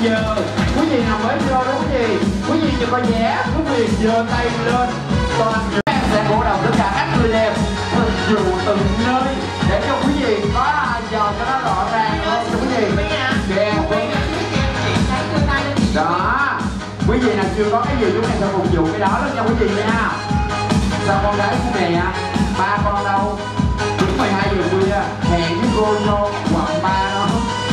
giờ quý vị nào mới vô đó quý vị chưa có vé, quý vị giơ tay lên, toàn em sẽ cổ động tất cả các người đẹp phục vụ từng nơi để cho quý vị có giờ cho nó rõ ràng hơn cho quý vị. Đó, quý vị nào chưa có cái gì chúng em sẽ phục vụ cái đó luôn cho quý vị nha. Sao con gái của mẹ, ba con đâu? Đúng 12 giờ khuya, hẹn với cô vô quận 3 đó.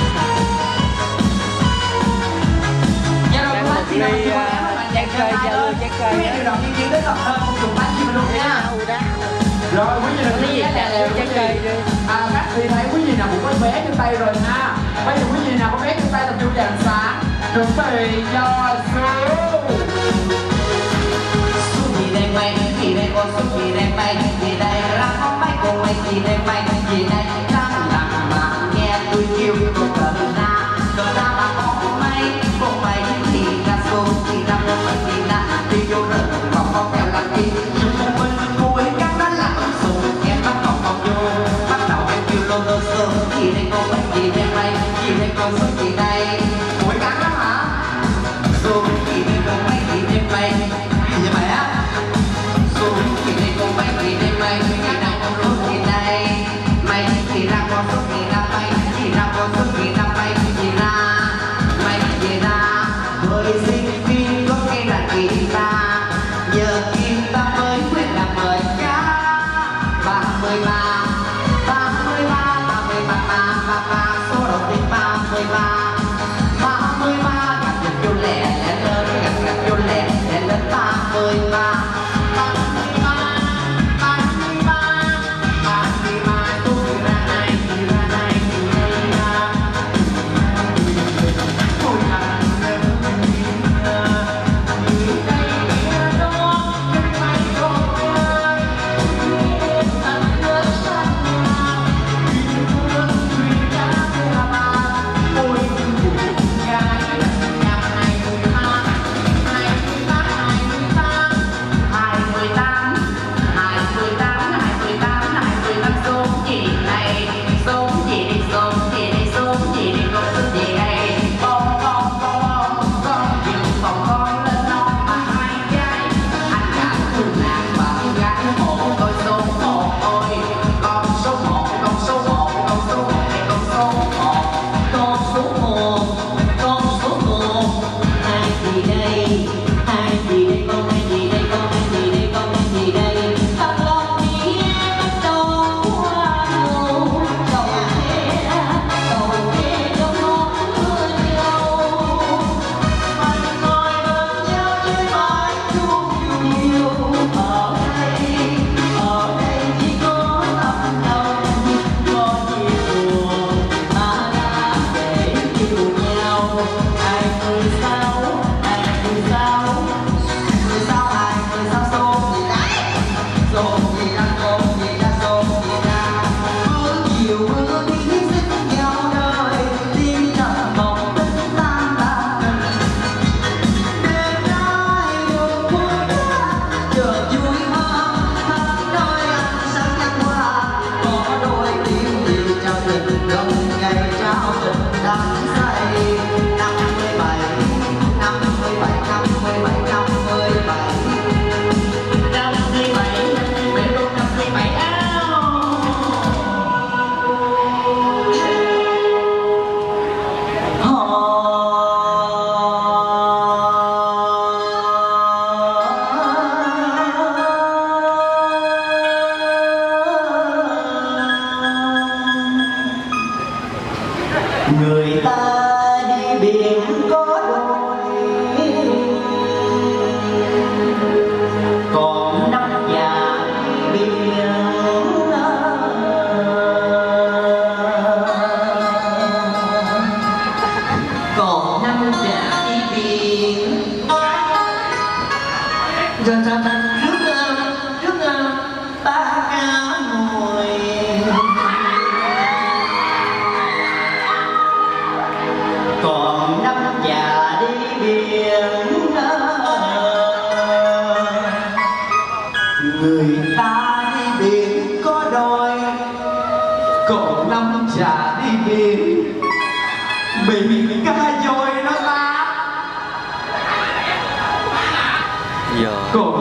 Trái cây cho luôn, trái cây. Quý vị đọc nhân viên đến Cần Thơ không dùng bánh chim luôn nha. Rồi quý vị đừng gì lèo trái cây đi. Các vị thấy quý vị nào cũng có vé trên tay rồi ha. Bây giờ quý vị nào có vé trên tay tập trung dàn sáng. Chuẩn bị cho số. Kỳ này mày, kỳ này con số kỳ này mày, kỳ này là con máy con mày, kỳ này mày, kỳ này đang làm mà nghe tôi kêu tôi cần ra mà con mày thì là số kỳ là đi vô rừng còn con theo là kỳ chúng mình cô ấy cắt đó là số em bắt đầu con vô bắt đầu em kêu lô lô số kỳ này con mày, kỳ này con số kỳ này cô ấy cắt đó hả? Số kỳ này con mày, kỳ này mày gì mày á? Số kỳ này con mày, kỳ này mày kỳ nào con số kỳ này mày kỳ ra con số kỳ là mày kỳ ra con số kỳ là mày kỳ ra mày kỳ ra với sinh viên có cái là kỳ ta giờ kỳ ta mới quyết là mời cá 33 số đầu tiên 33 gặp nhập vô lẻ lên gặp vô lẻ lên 33 Ôi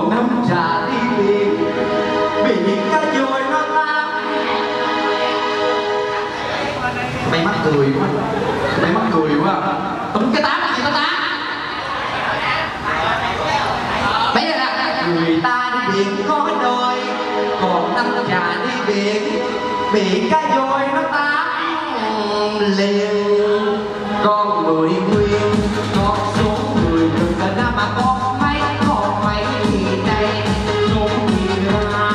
còn năm trà đi biển bị cá dồi nó tan. Mày mắc cười quá, mày mắc cười quá. Tụng cái tám gì có tám. Bây giờ là người ta đi biển có đôi, còn năm trà đi biển bị cá dồi nó tan liền. Con người nguyên con số người đừng là năm mà con mấy còn mấy đây số gì ra.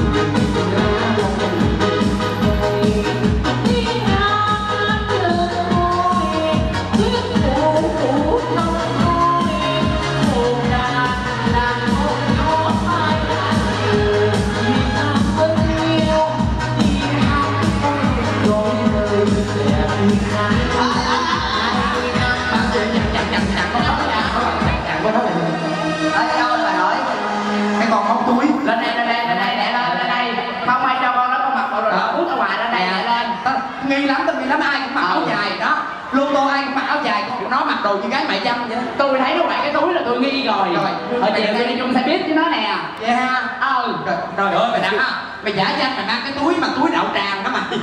Nghi lắm, tôi nghi lắm, ai cũng mặc áo dài đó. Luôn tôi ai cũng mặc áo dài, nó mặc đồ như gái mại dâm vậy. Tôi thấy nó bày cái túi là tôi nghi rồi. Ở chị tôi đi chung xe buýt với nó nè. Vậy ha? Trời ơi mày đặt ha. Mày giả danh mày mang cái túi mà túi đạo tràng đó mày.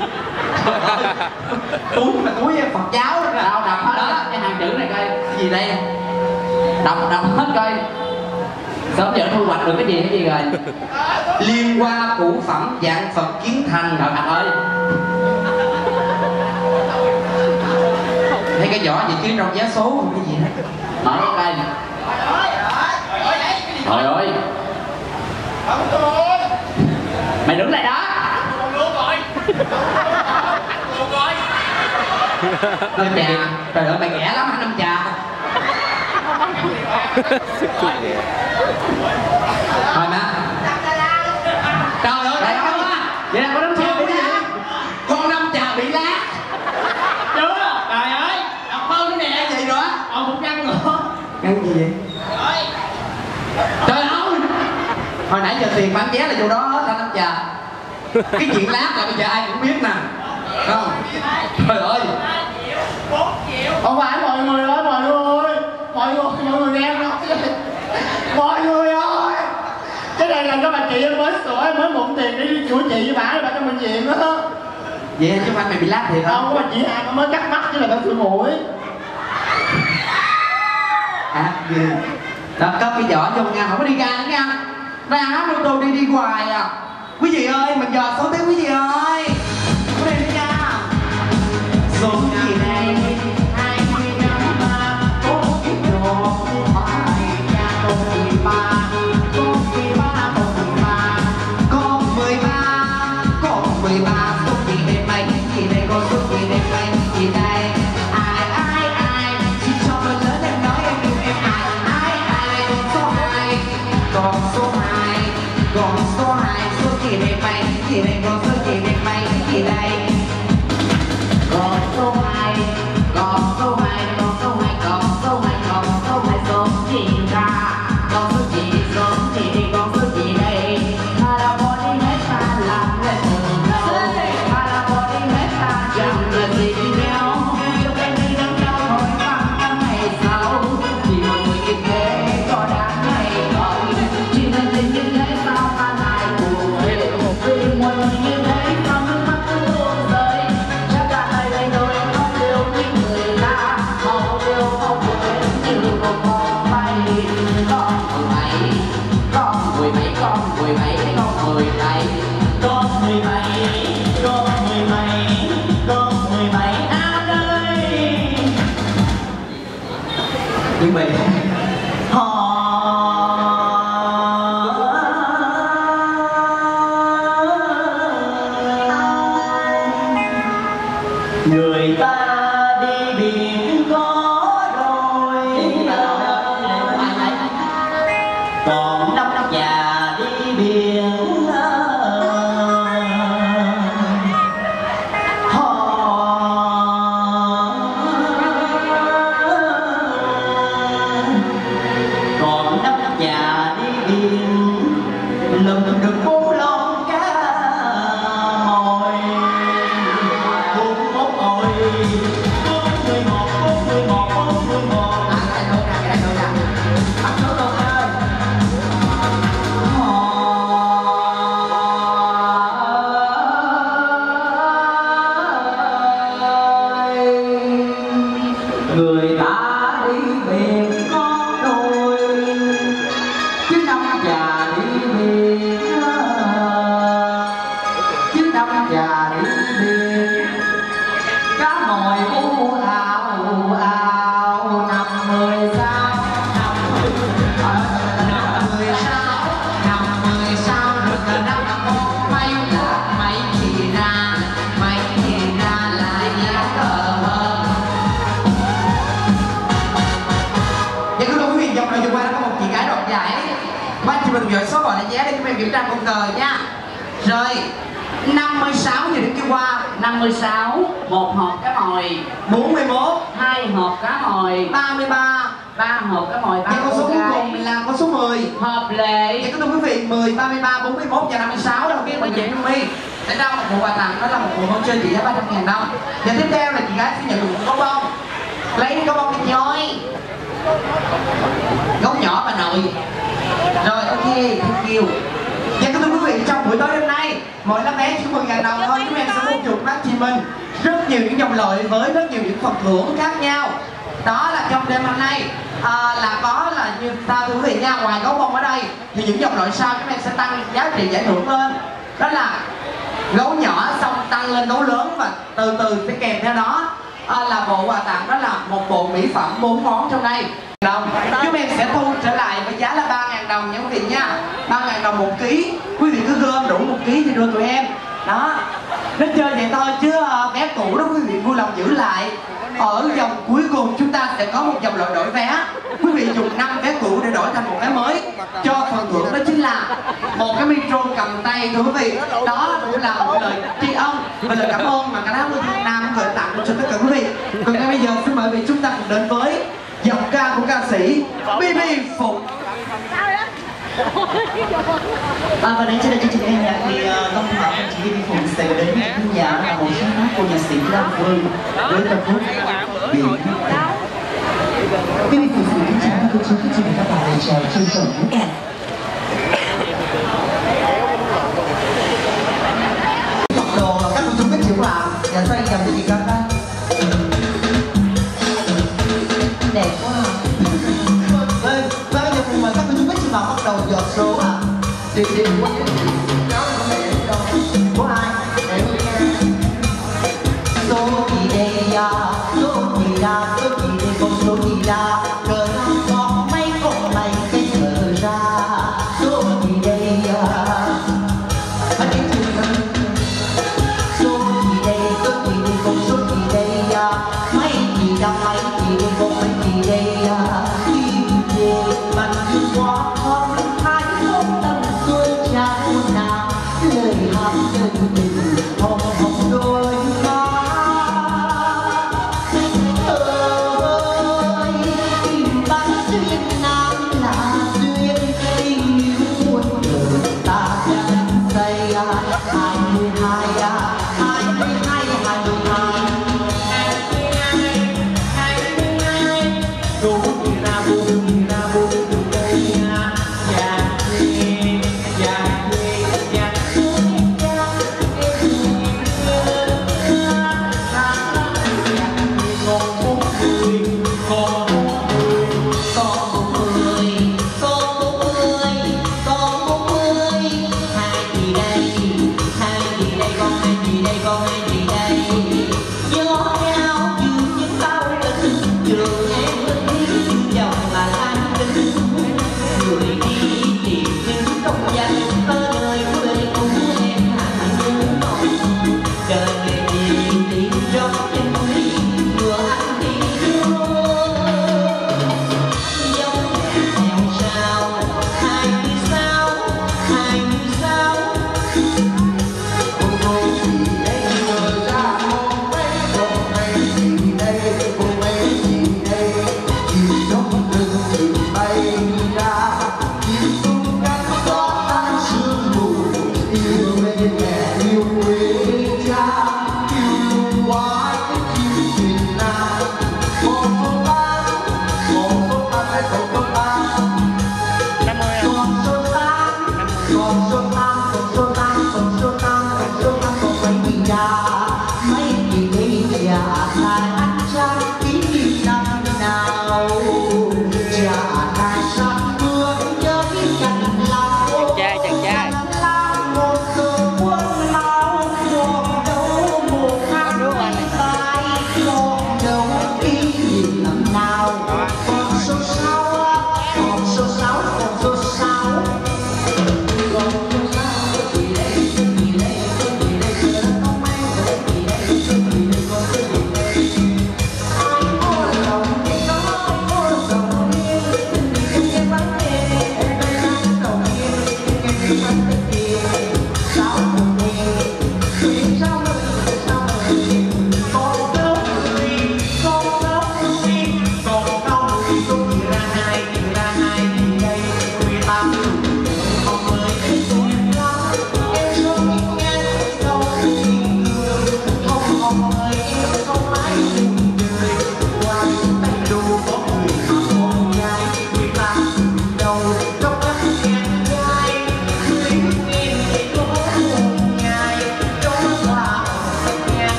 Túi mà túi Phật giáo đó. Đâu đọc hết đó, cái hàng chữ này coi. Gì đây? Đọc hết coi. Sớm giờ thu hoạch được cái gì rồi. Liên hoa cụ phẩm dạng Phật kiến thành. Trời Phật ơi. Thấy cái vỏ gì chứ trong giá số không cái gì hết. Mở cái cây. Trời ơi. Mày đứng lại đó. Năm trà. Trời ơi mày ghẻ lắm hả năm trà. Thôi má. Trời ơi Trời ơi. Vậy là có đám xe bị lát. con năm trà bị lát. Chưa. Trời ơi. Đọc hơn nữa nè. Cái gì nữa? Còn một căn nữa. Căn gì vậy? Trời ơi. Hồi nãy giờ tiền bán vé là vô đó hết anh năm trà. Cái chuyện lát là bây giờ ai cũng biết nè. Không? Trời ơi. 4 triệu. Không phải mọi người ơi, mọi người nghe nó. Mọi người ơi, cái này là cái bà chị em mới sửa, mới mượn tiền đi chữa trị với bà cho bệnh viện đó. Vậy chứ anh mày bị lát thiệt Không, không? bà chị An mới cắt mắt chứ là bà sửa mũi. Ghê. Đó, có cái vỏ vô nha, không có đi ra nữa nha. Ra áo ô tô đi hoài à. Quý vị ơi, mình dò số tiếng quý vị ơi. Có đây nữa nha. Số gì đây? 25 có cái đồ phải nha con 13. Con 13 con 13 số gì đây mày? Gì đây con số gì đây mày? Gì đây? Ai chỉ cho mình lớn em nói em yêu em ai con số 2 số gì đây mày? Gì đây con số gì đây mày? Gì đây? Con số 2 số gì ra? Con số gì đi con số gì đây? Hà là bỏ đi hết ta làm lên từng đâu. Hà là bỏ đi hết ta chẳng là gì đâu. Yêu em đi đến đâu hỏi bằng năm ngày sau. Chỉ một người như thế có đáng hay không? Chỉ nên tình như thế sao ta lại buồn. Vì một người như thế sao nước mắt cứ tuôn rơi. Chắc cả hai đây rồi không yêu như người ta. Không yêu không quên như một con bay. Con 17 con 17 à đây. Nhưng mà người ta đi biển có đôi, còn năm già đi biển còn năm già đi biển lần được bốn lon cá mồi bốn mốt ôi. dùng dõi số gọi là vé để chúng em kiểm tra con cờ nha. Rồi 56 giờ đến kia qua. 56 một hộp cá mồi. 41 2 hộp cá mồi. 33 3 hộp cá mồi. và con số cuối cùng là con số 10. Hợp lệ. Vậy thưa quý vị, 10, 33, 41 và 56 đầu tiên là chị Trung My sẽ trao một bộ quà tặng, đó là một bộ hôn chơi trị giá 300.000 đồng. Và tiếp theo là chị gái sẽ nhận được một gấu bông. Lấy đi gấu bông đi chị ơi. Gấu nhỏ bà nội. Rồi ok, thank you. Và thưa quý vị, trong buổi tối đêm nay, mỗi lá vé chỉ 10.000 đồng thôi, chúng em sẽ mua chuột bác Chí Minh rất nhiều những dòng loại với rất nhiều những phần thưởng khác nhau. Đó là trong đêm hôm nay là có là như sao thưa quý vị nha. Ngoài gấu bông ở đây thì những dòng loại sau chúng em sẽ tăng giá trị giải thưởng lên. Đó là gấu nhỏ xong tăng lên gấu lớn và từ từ sẽ kèm theo đó là bộ quà tặng, đó là một bộ mỹ phẩm 4 món trong đây. Chúng em sẽ thu trở lại với giá là 3.000 đồng nha quý vị nha. 3.000 đồng 1 ký. Quý vị cứ gom đủ 1 ký thì đưa tụi em. Đó. Nó chơi vậy thôi chứ vé cũ đó quý vị vui lòng giữ lại. Ở vòng cuối cùng chúng ta sẽ có một vòng loại đổi vé. Quý vị dùng 5 vé cũ để đổi thành một vé mới. Cho phần thưởng đó chính là một cái micro cầm tay thưa quý vị. Đó cũng là một lời tri ân và lời cảm ơn mà cả đám người Việt Nam gửi tặng cho tất cả quý vị. Còn ngay bây giờ xin mời quý vị chúng ta cùng đến với giọng ca của ca sĩ BB Phụng. Và đến trên chương trình âm nhạc thì Long Thảo và chị BB Phụng sẽ đến với khán giả là một sáng tác của nhạc sĩ Lâm Phương với ca khúc Biển Nước. BB Phụng xin kính chào các cô chú, các chị và các bạn để chào chương trình. Mặc đồ các cô chú biết chịu làm và xoay dòng cho chị con đó. Đẹp quá à. Vâng, và bây giờ cùng mời các cô chú biết chị vào bắt đầu dọn số ạ. Chị quá của ai? Số gì đây à, số gì ra, số gì đây con số gì ra, cờ năm con mấy con mày cái cờ ra, số gì đây à. Số gì đây con số gì đây à, mấy gì đâu mấy gì đây con mấy gì đây à. Đi về bằng những quá không hai không tâm xuôi trao nào lời hát nhân tình hồng hồng đôi má. Ơi tình bắn duyên nam là duyên tình yêu muôn đời ta đang say 22 22 22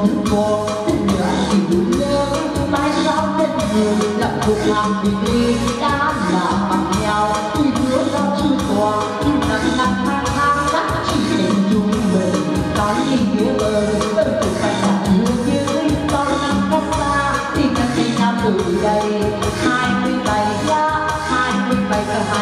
những cô tình nhớ thì buồn nhớ mãi sao đến nhiều lập cuộc làm vì đi đã là bằng nhau tuy hứa sao chưa qua nhưng năm tháng tháng chỉ để chung mình nói đi nghĩa ơi từ phải là hứa dưới bao năm cách xa thì cách đi nhau từ đây 27 tháng 27 tháng